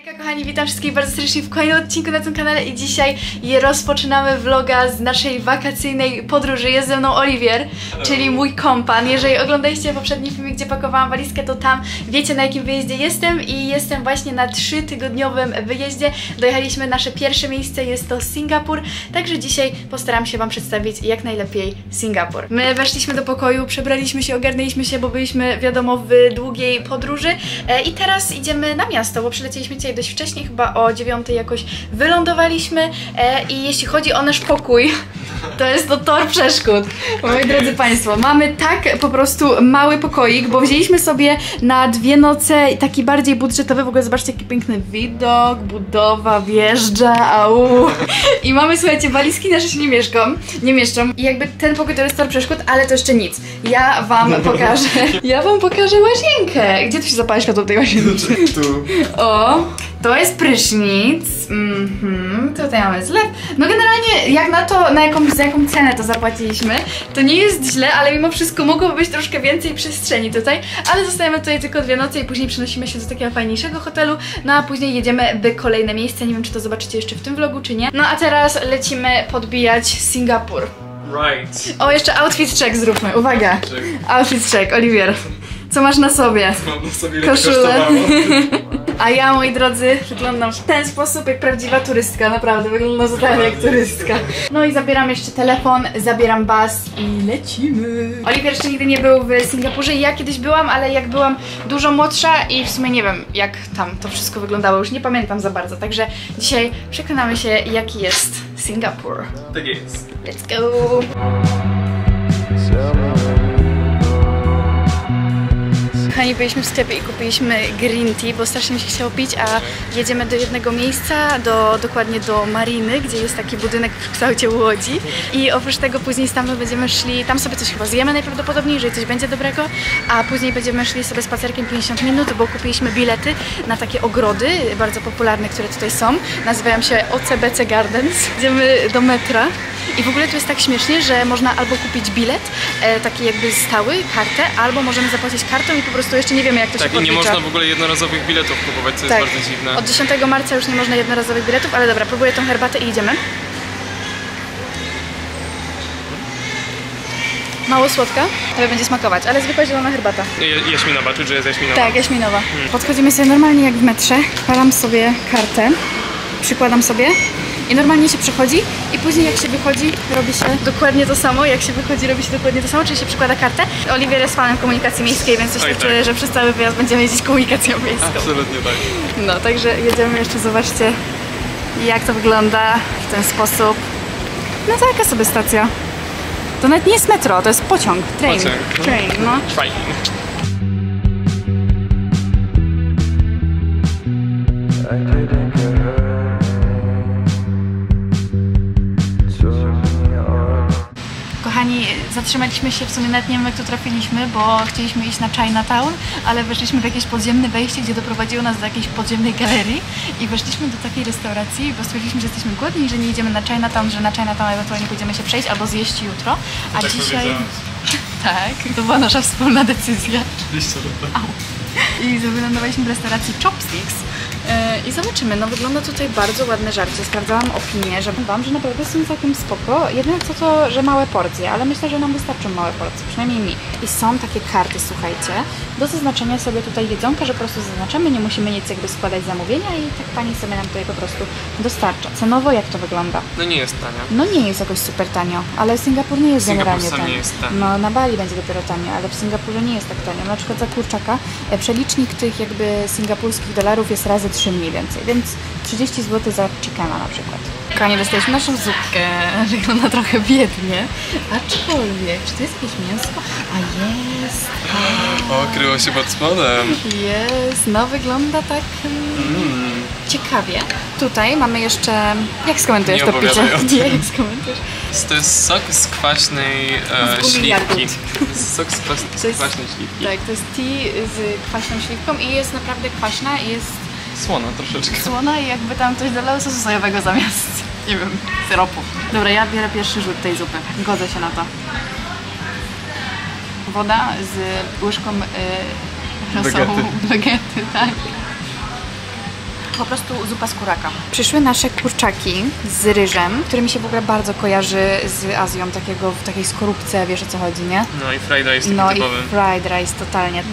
Hejka kochani, witam wszystkich bardzo serdecznie w kolejnym odcinku na tym kanale i dzisiaj rozpoczynamy vloga z naszej wakacyjnej podróży. Jest ze mną Oliwier, czyli mój kompan. Jeżeli oglądaliście poprzedni filmik, gdzie pakowałam walizkę, to tam wiecie, na jakim wyjeździe jestem i jestem właśnie na 3-tygodniowym wyjeździe. Dojechaliśmy nasze pierwsze miejsce, jest to Singapur, także dzisiaj postaram się Wam przedstawić jak najlepiej Singapur. My weszliśmy do pokoju, przebraliśmy się, ogarnęliśmy się, bo byliśmy, wiadomo, w długiej podróży i teraz idziemy na miasto, bo przylecieliśmy dzisiaj dość wcześnie, chyba o 9 jakoś wylądowaliśmy i jeśli chodzi o nasz pokój, to jest to tor przeszkód. Moi drodzy Państwo, mamy tak po prostu mały pokoik, bo wzięliśmy sobie na 2 noce taki bardziej budżetowy. W ogóle zobaczcie, jaki piękny widok, budowa wjeżdża, au. I mamy, słuchajcie, walizki nasze się nie mieszczą. I jakby ten pokój to jest tor przeszkód, ale to jeszcze nic. Ja Wam pokażę łazienkę. Gdzie tu się zapala światło w tej łazience? Tu. O, to jest prysznic. Tutaj mamy zlew. No generalnie jak na to, za jaką cenę to zapłaciliśmy, to nie jest źle, ale mimo wszystko mogłoby być troszkę więcej przestrzeni tutaj, ale zostajemy tutaj tylko 2 noce i później przenosimy się do takiego fajniejszego hotelu, no a później jedziemy w kolejne miejsce. Nie wiem, czy to zobaczycie jeszcze w tym vlogu, czy nie. No a teraz lecimy podbijać Singapur. Right. O, jeszcze outfit check zróbmy. Uwaga. Outfit check, Oliwier. Co masz na sobie? Mam na sobie koszulę. A ja, moi drodzy, wyglądam w ten sposób jak prawdziwa turystka, naprawdę, wyglądam zupełnie jak turystka. No i zabieram jeszcze telefon, zabieram bus i lecimy. Oliwier jeszcze nigdy nie był w Singapurze, ja kiedyś byłam, ale jak byłam dużo młodsza i w sumie nie wiem, jak tam to wszystko wyglądało, już nie pamiętam za bardzo, także dzisiaj przekonamy się, jaki jest Singapur. Tak jest. Let's go! Kochani, byliśmy w sklepie i kupiliśmy green tea, bo strasznie mi się chciało pić, a jedziemy do jednego miejsca, dokładnie do mariny, gdzie jest taki budynek w kształcie łodzi i oprócz tego później stamtąd będziemy szli, tam sobie coś chyba zjemy najprawdopodobniej, jeżeli coś będzie dobrego, a później będziemy szli sobie spacerkiem 50 minut, bo kupiliśmy bilety na takie ogrody, bardzo popularne, które tutaj są, nazywają się OCBC Gardens. Idziemy do metra i w ogóle tu jest tak śmiesznie, że można albo kupić bilet, taki jakby stały, kartę, albo możemy zapłacić kartą i po prostu jeszcze nie wiemy, jak to się podlicza. Tak, i nie można w ogóle jednorazowych biletów kupować, co jest bardzo dziwne. Od 10 marca już nie można jednorazowych biletów, ale dobra, próbuję tą herbatę i idziemy. Mało słodka, tobie będzie smakować, ale zwykła zielona herbata. Jaśminowa, czy że jest jaśminowa? Tak, jaśminowa. Podchodzimy sobie normalnie jak w metrze, wkładam sobie kartę, przykładam sobie i normalnie się przechodzi i później jak się wychodzi, robi się dokładnie to samo, czyli się przykłada kartę. Oliwier jest fanem komunikacji miejskiej, więc coś czuję, że przez cały wyjazd będziemy jeździć komunikacją miejską. Absolutnie tak. No, także jedziemy jeszcze, zobaczcie jak to wygląda w ten sposób. No taka sobie stacja. To nawet nie jest metro, to jest pociąg, train, no. Train. Kochani, zatrzymaliśmy się, w sumie nawet nie wiem jak tu trafiliśmy, bo chcieliśmy iść na Chinatown, ale weszliśmy w jakieś podziemne wejście, gdzie doprowadziło nas do jakiejś podziemnej galerii i weszliśmy do takiej restauracji, bo stwierdziliśmy, że jesteśmy głodni i że nie idziemy na Chinatown, że na Chinatown ewentualnie pójdziemy się przejść albo zjeść jutro, a tak dzisiaj... Tak, to była nasza wspólna decyzja. Oczywiście, tak. I wylądowaliśmy w restauracji Chopsticks. I zobaczymy, no wygląda tutaj bardzo ładne żarcie. Sprawdzałam opinię, że wam, że naprawdę są całkiem spoko. Jedyne co to, że małe porcje, ale myślę, że nam wystarczą małe porcje, przynajmniej mi. I są takie karty, słuchajcie, do zaznaczenia sobie tutaj jedzonka, że po prostu zaznaczamy, nie musimy nic jakby składać zamówienia i tak pani sobie nam tutaj po prostu dostarcza. Cenowo jak to wygląda? No nie jest tania. No nie jest jakoś super tanio, ale Singapur nie jest generalnie tanio. Nie jest tanio. No na Bali będzie dopiero tanio, ale w Singapurze nie jest tak tanio. Na przykład za kurczaka przelicznik tych jakby singapurskich dolarów jest razy 3 mniej więcej, więc 30 zł za chickena na przykład. Kochani, dostaliśmy naszą zupkę, wygląda trochę biednie, aczkolwiek, czy to jest jakieś mięsko? A jest! O, kryło się pod spodem. Jest, no wygląda tak ciekawie. Tutaj mamy jeszcze, jak skomentujesz to picie? Nie, jak skomentujesz? To jest sok z kwaśnej śliwki. Sok z kwaśnej śliwki. Tak, to jest tea z kwaśną śliwką i jest naprawdę kwaśna i jest słona troszeczkę. Słona i jakby tam ktoś dolał sosu sojowego zamiast, nie wiem, syropu. Dobra, ja biorę pierwszy rzut tej zupy. Godzę się na to. Woda z łyżką rosołu, wegety, tak. po prostu zupa z kuraka. Przyszły nasze kurczaki z ryżem, który mi się w ogóle bardzo kojarzy z Azją, w takiej skorupce, wiesz o co chodzi, nie? No i fried rice taki No typowy. i fried rice, totalnie.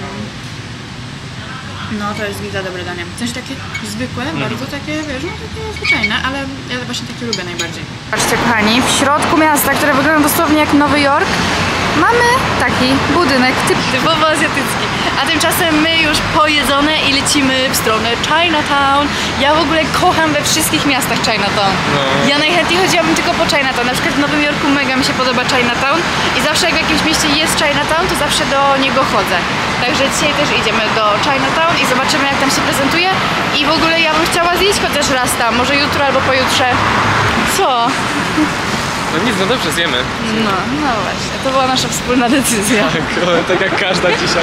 No to jest widzę dobre danie. W sensie takie zwykłe, bardzo takie, wiesz, no takie zwyczajne, ale ja właśnie takie lubię najbardziej. Patrzcie kochani, w środku miasta, które wygląda dosłownie jak Nowy Jork, mamy taki budynek typowo azjatycki. A tymczasem my już pojedzone i lecimy w stronę Chinatown. Ja w ogóle kocham we wszystkich miastach Chinatown. No. Ja najchętniej chodziłabym tylko po Chinatown. Na przykład w Nowym Jorku mega mi się podoba Chinatown i zawsze jak w jakimś mieście jest Chinatown, to zawsze do niego chodzę. Także dzisiaj też idziemy do Chinatown i zobaczymy jak tam się prezentuje. I w ogóle ja bym chciała zjeść chociaż raz tam, może jutro albo pojutrze. Co? No nic, no dobrze, zjemy. No właśnie, to była nasza wspólna decyzja. Tak jak każda dzisiaj.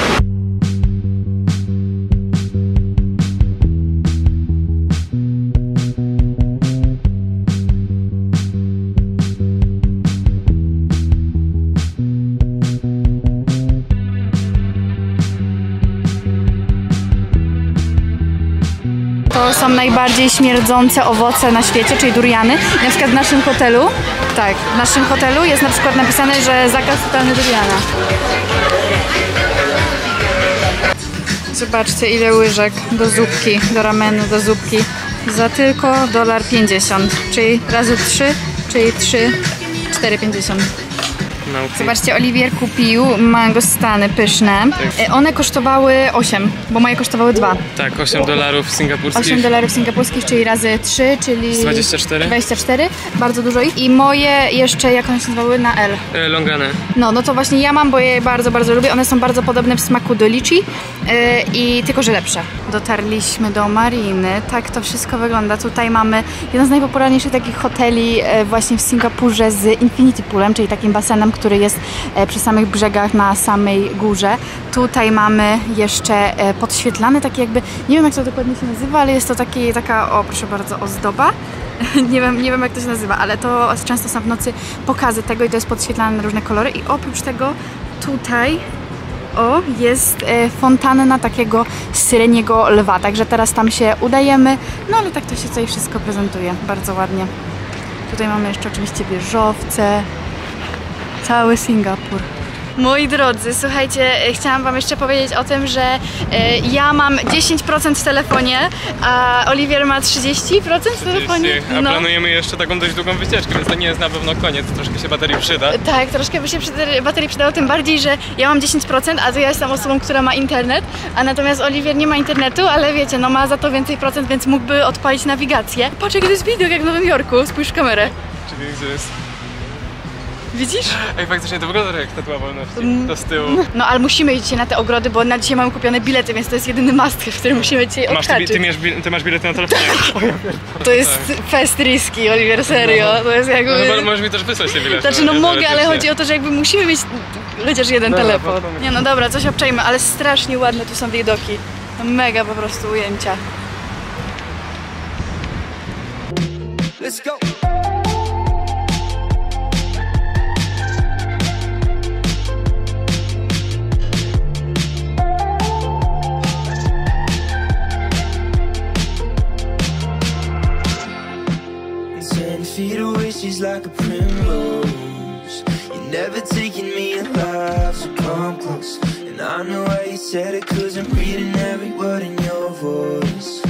To są najbardziej śmierdzące owoce na świecie, czyli duriany. I na przykład w naszym hotelu, tak, w naszym hotelu jest na przykład napisane, że zakaz totalny duriana. Zobaczcie ile łyżek do zupki, do ramenu, do zupki. Za tylko $1.50, czyli razy 3, czyli 4,50. Zobaczcie, Oliwier kupił mangostany pyszne. Tak. One kosztowały 8, bo moje kosztowały 2. Tak, $8 singapurskich. $8 singapurskich, czyli razy 3, czyli 24. 24. Bardzo dużo ich. I moje jeszcze, jak one się nazywały, na L. Longane. No to właśnie ja mam, bo je bardzo, bardzo lubię. One są bardzo podobne w smaku do lichi i tylko, że lepsze. Dotarliśmy do mariny. Tak to wszystko wygląda. Tutaj mamy jeden z najpopularniejszych takich hoteli właśnie w Singapurze z Infinity Poolem, czyli takim basenem, który jest przy samych brzegach na samej górze. Tutaj mamy jeszcze podświetlany taki jakby, nie wiem jak to dokładnie się nazywa, ale jest to taka, o proszę bardzo, ozdoba. nie wiem jak to się nazywa, ale to często są w nocy pokazy tego i to jest podświetlane na różne kolory i oprócz tego tutaj jest fontanna takiego syreniego lwa, także teraz tam się udajemy, no ale tak to się tutaj wszystko prezentuje, bardzo ładnie. Tutaj mamy jeszcze oczywiście wieżowce, cały Singapur. Moi drodzy, słuchajcie, chciałam wam jeszcze powiedzieć o tym, że ja mam 10% w telefonie, a Oliwier ma 30% w telefonie. A planujemy jeszcze taką dość długą wycieczkę, więc to nie jest na pewno koniec, troszkę się baterii przyda. Tak, troszkę by się baterii przydało, tym bardziej, że ja mam 10%, a to ja jestem osobą, która ma internet, a natomiast Oliwier nie ma internetu, ale wiecie, no ma za to więcej procent, więc mógłby odpalić nawigację. Patrz, jaki to jest widok jak w Nowym Jorku, spójrz w kamerę. Czyli gdzie jest? Widzisz? Ej, faktycznie to wygląda jak Statua Wolności, to z tyłu. No ale musimy iść dzisiaj na te ogrody, bo na dzisiaj mamy kupione bilety, więc to jest jedyny must, w którym musimy dzisiaj odhaczyć. Ty masz bilety na telefonie? To jest fest risky, Oliwier, serio. To jest jakby... No, możesz mi też wysłać te bilety. Znaczy no mogę, ale chodzi o to, że jakby musimy mieć chociaż jeden telefon. Nie no dobra, coś obczajmy, ale strasznie ładne tu są widoki. No, mega po prostu ujęcia. Let's go! Feet away, she's like a primrose. You're never taking me alive, so come close. And I know why you said it, 'cause I'm reading every word in your voice.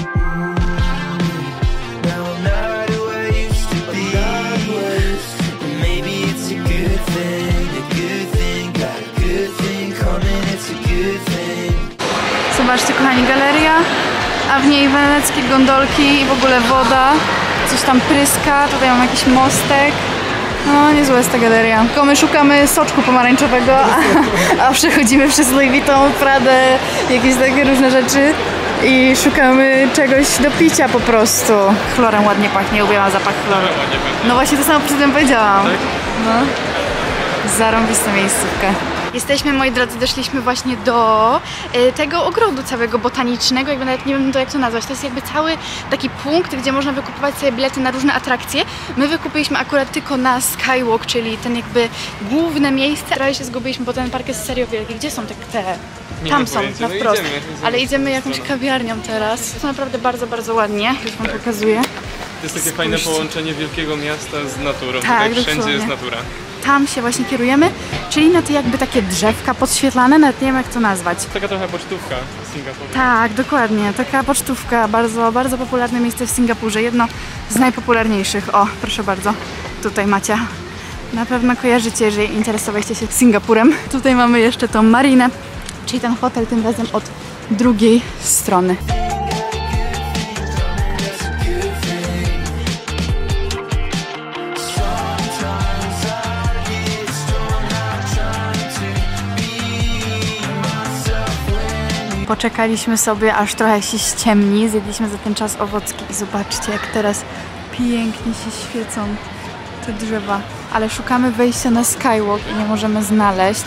Now I'm not who I used to be, and maybe it's a good thing, got a good thing coming, it's a good thing. Zobaczcie kochani, galeria, a w niej weneckie gondolki i w ogóle woda. Coś tam pryska, tutaj mam jakiś mostek. No, niezła jest ta galeria. Tylko my szukamy soczku pomarańczowego, a przechodzimy przez Louis Vuitton, Pradę, jakieś takie różne rzeczy i szukamy czegoś do picia po prostu. Chlorem ładnie pachnie, uwielbiam zapach chloru. No właśnie to samo przed tym powiedziałam. No. Zarąbista miejscówka. Jesteśmy, moi drodzy, doszliśmy właśnie do tego ogrodu całego botanicznego, jakby nawet nie wiem jak to nazwać. To jest jakby cały taki punkt, gdzie można wykupować sobie bilety na różne atrakcje. My wykupiliśmy akurat tylko na Skywalk, czyli ten jakby główne miejsce. Trochę się zgubiliśmy, bo ten park jest serio wielki. Gdzie są te Tam są, na wprost. Ale idziemy jakąś kawiarnią teraz. To naprawdę bardzo, bardzo ładnie. Już wam pokazuję. To jest takie fajne połączenie wielkiego miasta z naturą. Tak, Tutaj wszędzie jest natura. Tam się właśnie kierujemy, czyli na te jakby takie drzewka podświetlane, nawet nie wiem jak to nazwać. Taka trochę pocztówka w Singapurze. Tak, dokładnie. Taka pocztówka, bardzo, bardzo popularne miejsce w Singapurze. Jedno z najpopularniejszych. O, proszę bardzo. Tutaj macie. Na pewno kojarzycie, jeżeli interesowaliście się Singapurem. Tutaj mamy jeszcze tą marinę, czyli ten hotel tym razem od drugiej strony. Poczekaliśmy sobie, aż trochę się ściemni. Zjedliśmy za ten czas owocki i zobaczcie, jak teraz pięknie się świecą te drzewa. Ale szukamy wejścia na skywalk i nie możemy znaleźć.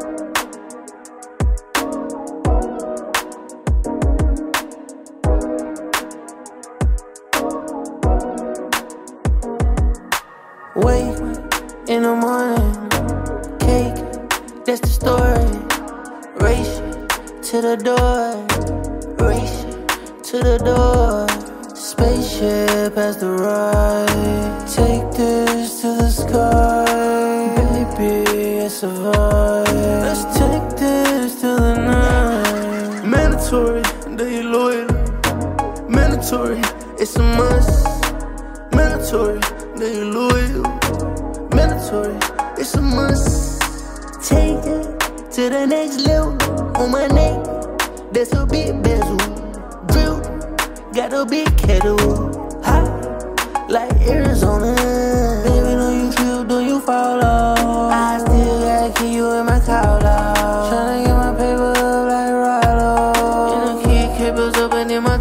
Wake in the morning, cake, that's the story. Race to the door, race to the door. Spaceship has the ride. Take this to the sky, baby, it's a vibe. Let's take this to the night. Mandatory, they loyal. Mandatory, it's a must. Mandatory, they loyal. Mandatory, it's a must. Take it to the next level. On my neck, there's a big bezel. Drill, got a big kettle. Hot, like Arizona. Baby, don't you trip, don't you fall off. I still gotta keep you in my collar. Tryna get my paper up like Rollo. And the key capers up and in my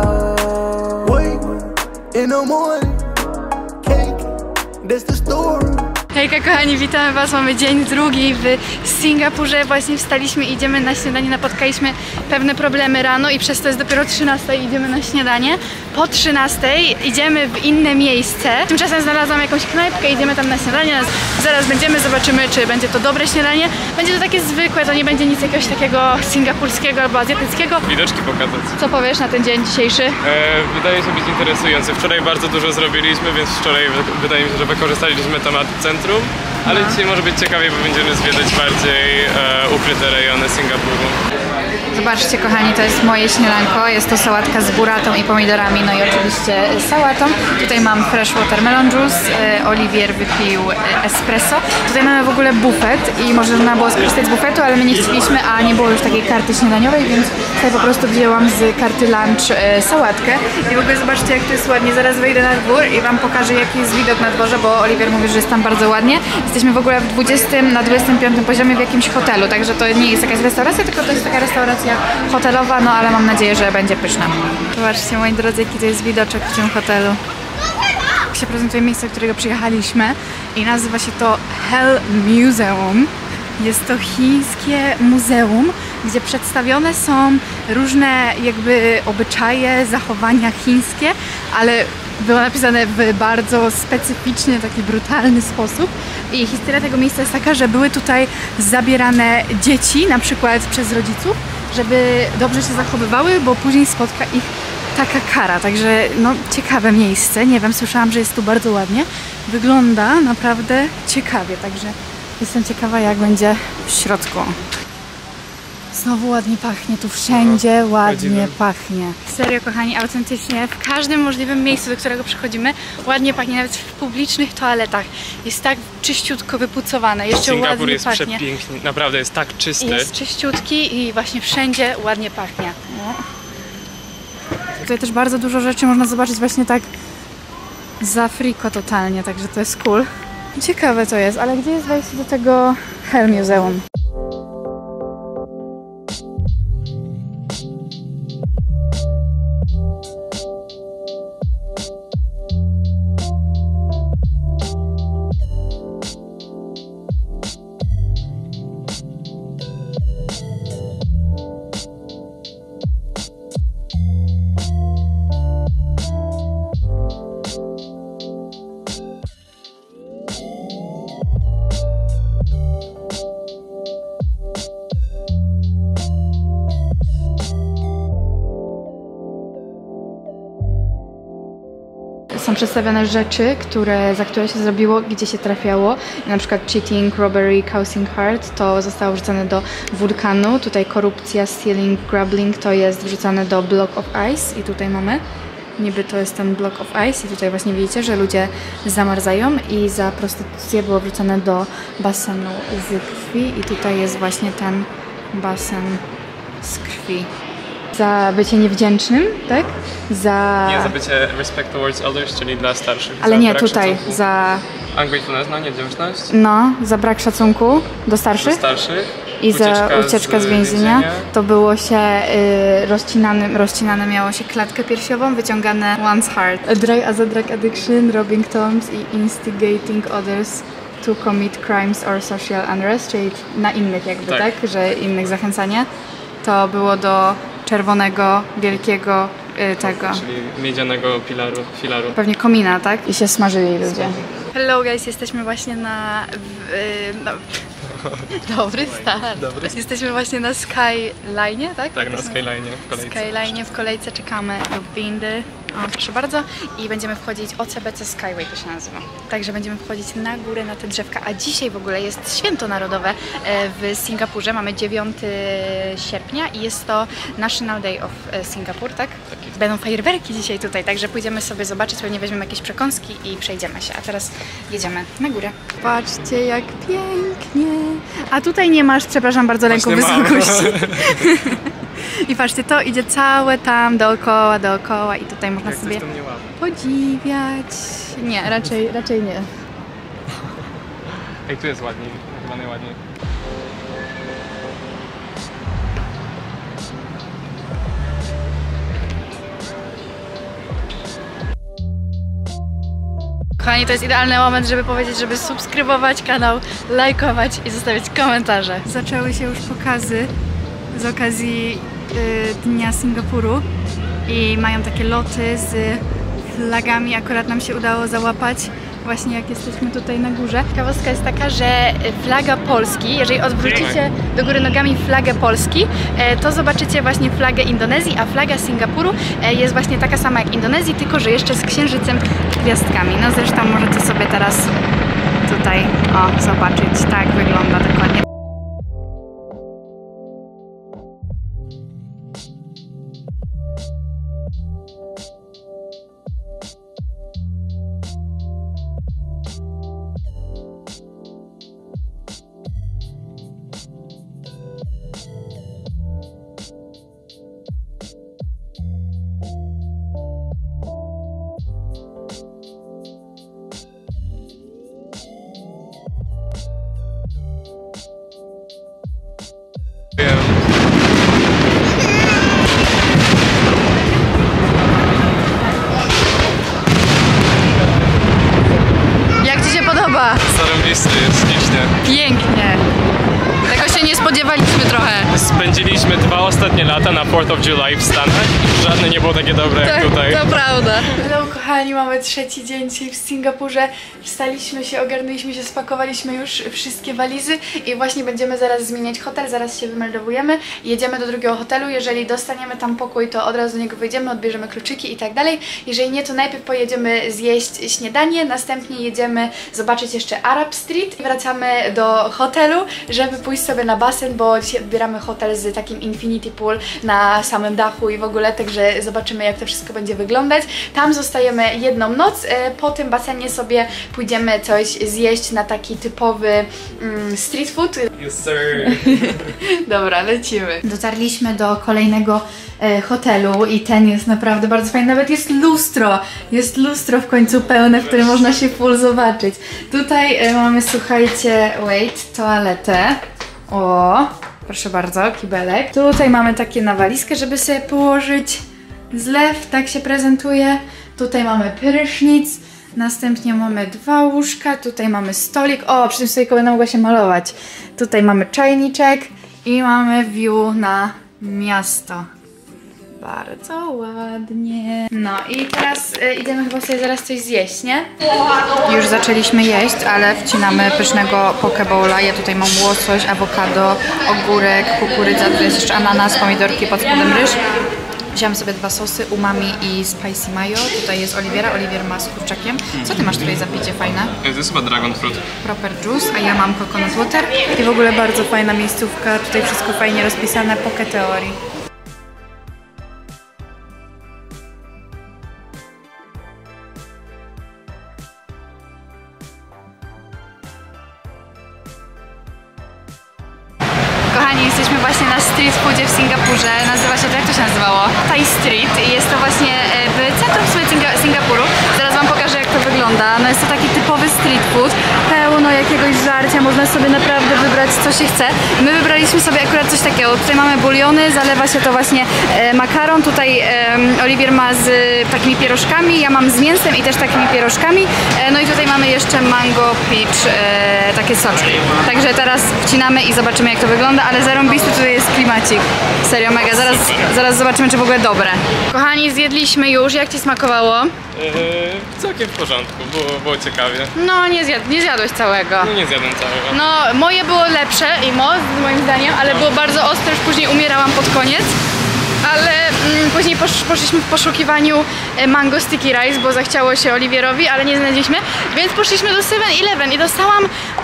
towel. Wait, in the morning, cake, that's the story. Hejka kochani, witamy was, mamy dzień drugi w Singapurze. Właśnie wstaliśmy i idziemy na śniadanie, napotkaliśmy pewne problemy rano i przez to jest dopiero 13 i idziemy na śniadanie. Po 13 idziemy w inne miejsce. Tymczasem znalazłam jakąś knajpkę, idziemy tam na śniadanie. Zaraz będziemy, zobaczymy, czy będzie to dobre śniadanie. Będzie to takie zwykłe, to nie będzie nic jakiegoś takiego singapurskiego albo azjatyckiego. Widoczki pokazać. Co powiesz na ten dzień dzisiejszy? Wydaje się być interesujący. Wczoraj bardzo dużo zrobiliśmy, więc wczoraj wydaje mi się, że wykorzystaliśmy temat centrum. Ale dzisiaj może być ciekawie, bo będziemy zwiedzać bardziej ukryte rejony Singapuru. Zobaczcie kochani, to jest moje śniadanko. Jest to sałatka z buratą i pomidorami, no i oczywiście sałatą. Tutaj mam fresh watermelon juice, Oliwier wypił espresso. Tutaj mamy w ogóle bufet i można było skorzystać z bufetu, ale my nie chcieliśmy, a nie było już takiej karty śniadaniowej, więc tutaj po prostu wzięłam z karty lunch sałatkę. I w ogóle zobaczcie, jak to jest ładnie. Zaraz wejdę na dwór i wam pokażę, jaki jest widok na dworze, bo Oliwier mówi, że jest tam bardzo ładnie. Jesteśmy w ogóle na 25 poziomie w jakimś hotelu, także to nie jest jakaś restauracja, tylko to jest taka restauracja hotelowa, no ale mam nadzieję, że będzie pyszna. Zobaczcie, moi drodzy, jaki to jest widoczek w tym hotelu. Tak się prezentuje miejsce, do którego przyjechaliśmy i nazywa się to Hell Museum. Jest to chińskie muzeum, gdzie przedstawione są różne jakby obyczaje, zachowania chińskie, ale było napisane w bardzo specyficzny, taki brutalny sposób. I historia tego miejsca jest taka, że były tutaj zabierane dzieci, na przykład przez rodziców, żeby dobrze się zachowywały, bo później spotka ich taka kara. Także no ciekawe miejsce. Nie wiem, słyszałam, że jest tu bardzo ładnie. Wygląda naprawdę ciekawie, także jestem ciekawa, jak będzie w środku. Znowu ładnie pachnie, tu wszędzie ładnie pachnie. Serio kochani, autentycznie w każdym możliwym miejscu, do którego przychodzimy, ładnie pachnie, nawet w publicznych toaletach. Jest tak czyściutko wypucowane, jeszcze Singapur ładnie jest pachnie. przepiękny, naprawdę jest tak czysty. Jest czyściutki i właśnie wszędzie ładnie pachnie. No. Tutaj też bardzo dużo rzeczy można zobaczyć właśnie tak za friko totalnie, także to jest cool. Ciekawe to jest, ale gdzie jest wejście do tego Hell Museum? są przedstawione rzeczy, za które się zrobiło, gdzie się trafiało. Na przykład cheating, robbery, causing hurt to zostało wrzucone do wulkanu. Tutaj korupcja, stealing, grubbling to jest wrzucone do block of ice i tutaj mamy. Niby to jest ten block of ice i tutaj właśnie widzicie, że ludzie zamarzają i za prostytucję było wrzucone do basenu z krwi i tutaj jest właśnie ten basen z krwi. Za bycie niewdzięcznym, tak? Nie, za bycie respect towards elders, czyli dla starszych. Ale nie, tutaj, szacunku. za... Ungratefulness, no niewdzięczność. No, za brak szacunku do starszych. Do starszych. I za ucieczkę z więzienia. To było się rozcinane miało się klatkę piersiową, wyciągane one's heart. Za drug addiction, robbing tombs i instigating others to commit crimes or social unrest, czyli na innych jakby, tak? Że innych zachęcanie. To było do czerwonego, wielkiego tego. Czyli miedzianego filaru. Pewnie komina, tak? I się smażyli ludzie. Hello guys, jesteśmy właśnie na... Dobry start. Dobry. Jesteśmy właśnie na Skyline, tak? Tak, na Skyline w kolejce. Skyline w kolejce czekamy do windy. O, proszę bardzo. I będziemy wchodzić OCBC Skyway, to się nazywa. Także będziemy wchodzić na górę, na te drzewka. A dzisiaj w ogóle jest święto narodowe w Singapurze. Mamy 9 sierpnia i jest to National Day of Singapore, tak? Będą fajerwerki dzisiaj tutaj, także pójdziemy sobie zobaczyć, pewnie weźmiemy jakieś przekąski i przejdziemy się. A teraz jedziemy na górę. Patrzcie, jak pięknie. A tutaj nie masz, przepraszam bardzo, lęku wysokości. I patrzcie, to idzie całe tam dookoła i tutaj można sobie podziwiać. Nie, raczej nie. Ej, tu jest ładniej, chyba najładniej. Kochani, to jest idealny moment, żeby powiedzieć, żeby subskrybować kanał, lajkować i zostawiać komentarze. Zaczęły się już pokazy z okazji Dnia Singapuru i mają takie loty z flagami. Akurat nam się udało załapać właśnie jak jesteśmy tutaj na górze. Ciekawostka jest taka, że flaga Polski, jeżeli odwrócicie do góry nogami flagę Polski, to zobaczycie właśnie flagę Indonezji, a flaga Singapuru jest właśnie taka sama jak Indonezji, tylko że jeszcze z księżycem i gwiazdkami. No zresztą możecie sobie teraz tutaj zobaczyć, tak wygląda dokładnie. Jak Ci się podoba? Zarąbisty jest, ślicznie. Pięknie. Tego się nie spodziewaliśmy trochę. Spędziliśmy 2 ostatnie lata na 4th of July w Stanach i żadne nie było takie dobre jak tutaj. To prawda. Hello kochani, mamy 3. dzień dzisiaj w Singapurze. Wstaliśmy się, ogarnęliśmy się, spakowaliśmy już wszystkie walizy i właśnie będziemy zaraz zmieniać hotel, zaraz się wymeldowujemy. Jedziemy do drugiego hotelu, jeżeli dostaniemy tam pokój, to od razu do niego wyjdziemy, odbierzemy kluczyki i tak dalej. Jeżeli nie, to najpierw pojedziemy zjeść śniadanie, następnie jedziemy zobaczyć jeszcze Arab Street. Wracamy do hotelu, żeby pójść sobie na basen, bo dzisiaj odbieramy hotel z takim infinity pool na samym dachu i w ogóle, także zobaczymy jak to wszystko będzie wyglądać. Tam zostajemy jedną noc, po tym basenie sobie pójdziemy coś zjeść na taki typowy street food. Yes, sir. Dobra, lecimy. Dotarliśmy do kolejnego hotelu i ten jest naprawdę bardzo fajny. Nawet jest lustro. Jest lustro w końcu pełne, w którym można się full zobaczyć. Tutaj mamy, słuchajcie, toaletę. O, proszę bardzo, kibelek. Tutaj mamy takie na walizkę, żeby sobie położyć. Zlew, tak się prezentuje. Tutaj mamy prysznic. Następnie mamy 2 łóżka. Tutaj mamy stolik. O, przy tym stoliku będę mogła się malować. Tutaj mamy czajniczek i mamy view na miasto. Bardzo ładnie. No i teraz idziemy chyba sobie zaraz coś zjeść, nie? Już zaczęliśmy jeść, ale wcinamy pysznego poke bowla. Ja tutaj mam łosoś, awokado, ogórek, kukurydza, tu jest jeszcze ananas, pomidorki, pod spodem ryż. Wziąłam sobie 2 sosy, umami i spicy mayo. Tutaj jest Oliwiera, Oliwier ma z kurczakiem. Co ty masz tutaj za picie fajne? To jest chyba dragon fruit. Proper juice, a ja mam coconut water. I w ogóle bardzo fajna miejscówka, tutaj wszystko fajnie rozpisane, poke teorii. Kochani, jesteśmy właśnie na street foodzie w Singapurze. Nazywa się to, jak to się nazywało? Thai Street. I jest to właśnie w centrum Singapuru. Zaraz wam pokażę, jak to wygląda. No jest to taki typowy street food. Pełno jakiegoś żarcia, można sobie naprawdę wybrać, co się chce. My wybraliśmy sobie akurat coś takiego. Tutaj mamy buliony, zalewa się to właśnie makaron. Tutaj Oliwier ma z takimi pierożkami, ja mam z mięsem i też takimi pierożkami. No i tutaj mamy jeszcze mango peach, takie soczki. Także teraz wcinamy i zobaczymy, jak to wygląda, ale zarąbisty tutaj jest klimacik. Serio, mega. Zaraz zobaczymy, czy w ogóle dobre. Kochani, zjedliśmy już. Jak ci smakowało? Całkiem w porządku, było ciekawie. No, nie zjadłeś całego. No nie zjadłem całego. No, moje było lepsze i moim zdaniem, ale było bardzo ostre, już później umierałam pod koniec. Ale później poszliśmy w poszukiwaniu mango sticky rice, bo zachciało się Oliwierowi, ale nie znaleźliśmy, więc poszliśmy do 7-Eleven i dostałam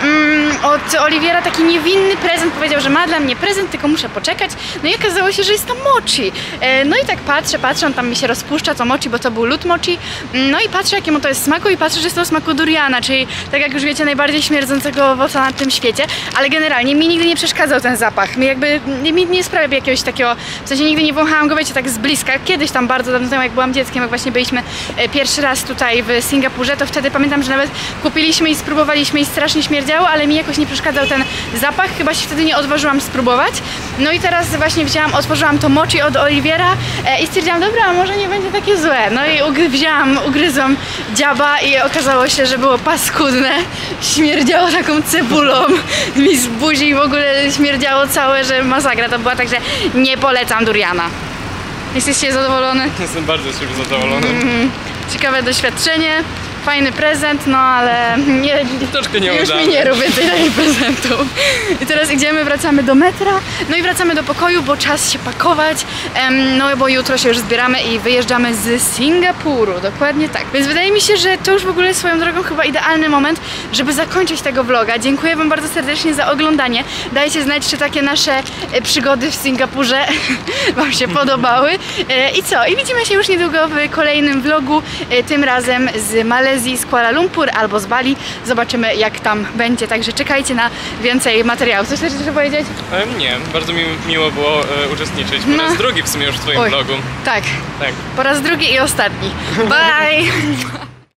od Oliwiera taki niewinny prezent. Powiedział, że ma dla mnie prezent, tylko muszę poczekać. No i okazało się, że jest tam mochi. No i tak patrzę, on tam mi się rozpuszcza, to mochi, bo to był lód mochi. No i patrzę, jakiemu to jest smaku i patrzę, że jest to smaku duriana, czyli tak jak już wiecie, najbardziej śmierdzącego owoca na tym świecie, ale generalnie mi nigdy nie przeszkadzał ten zapach. Mi nie sprawia jakiegoś takiego, w sensie nigdy nie wąchałam go, wiecie, tak z bliska. Kiedyś tam bardzo dawno temu, jak byłam dzieckiem, jak właśnie byliśmy pierwszy raz tutaj w Singapurze, to wtedy pamiętam, że nawet kupiliśmy i spróbowaliśmy i strasznie śmierdziało, ale mi jakoś nie przeszkadzał ten zapach, chyba się wtedy nie odważyłam spróbować. No i teraz właśnie otworzyłam to mochi od Oliwiera i stwierdziłam, dobra, a może nie będzie takie złe. No i ugryzłam dziaba i okazało się, że było paskudne. Śmierdziało taką cebulą mi z buzi i w ogóle śmierdziało całe, że masakra to była, także nie polecam duriana. Jesteście zadowolony? Jestem bardzo z siebie zadowolony. Ciekawe doświadczenie, fajny prezent, no ale troszkę nie już mi nie robię tych prezentów. I teraz wracamy do metra, no i wracamy do pokoju, bo czas się pakować, no bo jutro się już zbieramy i wyjeżdżamy z Singapuru, dokładnie tak. Więc wydaje mi się, że to już w ogóle swoją drogą chyba idealny moment, żeby zakończyć tego vloga. Dziękuję wam bardzo serdecznie za oglądanie. Dajcie znać, czy takie nasze przygody w Singapurze wam się podobały. I co? I widzimy się już niedługo w kolejnym vlogu, tym razem z Malezji, z Kuala Lumpur albo z Bali. Zobaczymy, jak tam będzie, także czekajcie na więcej materiałów. Coś też chcesz powiedzieć? Nie, bardzo miło było uczestniczyć. Po raz drugi w sumie już w twoim vlogu. Tak. Po raz drugi i ostatni. Bye!